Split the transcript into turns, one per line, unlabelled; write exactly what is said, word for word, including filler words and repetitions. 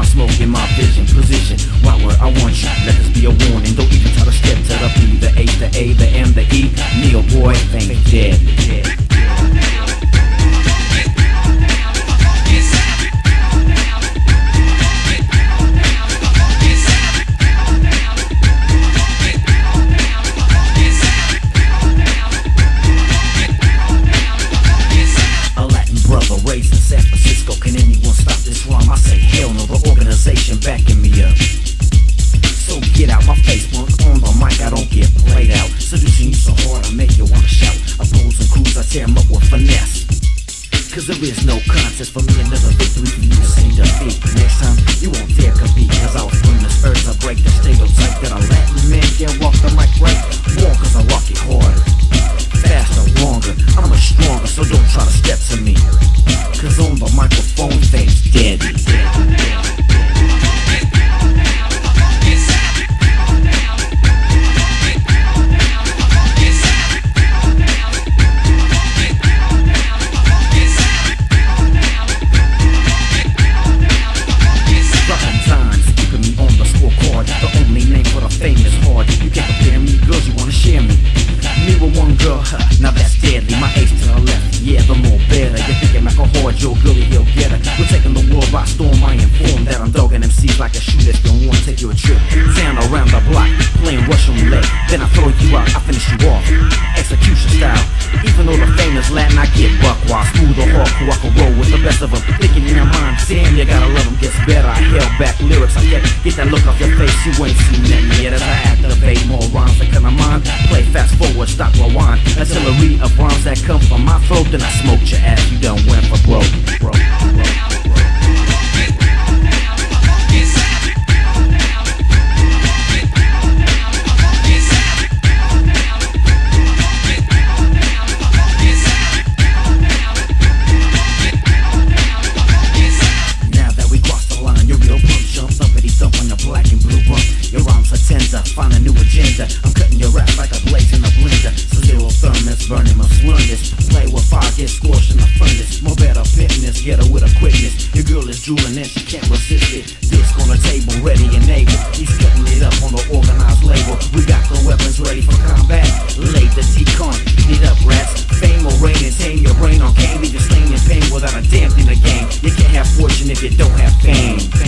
my smoke and my vision. Position, why where I want you. Let this be a warning. Don't even try to step to the P, the H, the A, the M, the E. Neo boy, Phame dead. dead. Raised in San Francisco, can anyone stop this rhyme? I say hell no, the organization backing me up. So get out my face, punk on the mic, I don't get played out. Seducing you so hard, I make you wanna shout. Opposing crews, I tear them up with finesse. Cause there is no contest for me, another victory for you to see defeat. Next time, you won't dare compete, cause I was from this earth to break the stereotype that a Latin man can't walk the mic right. War cause I rock it harder, faster, longer, I'm much stronger, so don't try to step to me. Cause on the microphone, Phame's dead. Dropping times, keeping me on the scorecard. The only name for the Phame is hard. You can't compare me, girls, you wanna share me. Me with one girl, huh, now that's deadly. My ace to the left, yeah, the Mo Betta. You're thinking like a hard Joe Gully, he'll get it. We're taking the world by storm, I inform that I'm dogging M Cs like a shoe that's gonna wanna take you a trip. Down around the block, playing Russian roulette. Then I throw you out, I finish you off. Execution style. Even though the Phame is Latin, I get buck wild. Smooth or hardcore, I can roll with the best of them. Thinking in your mind, damn, you gotta love them. Gets better, I held back lyrics, I get Get that look off your face, you ain't seen nothing yet. As I activate more rhymes that come to mind. Play fast forward, stop, rewind. Artillery of rhymes that come from my throat. Then I smoked your ass, you done went for broke. Broke, broke, broke. Find a new agenda. I'm cutting your rap like a blaze in a blender. So zero thermos, burning my slunders. Play with fire, get scorched in the furnace. Mo Betta fitness, get her with a quickness. Your girl is drooling and she can't resist it. Disc on the table, ready and able. He's cutting it up on the organized label. We got the weapons ready for combat. Lay the T-con, beat it up rats. Phame will reign and tame your brain on game. Leave you slain in pain without a damn thing to gain. You can't have fortune if you don't have fame.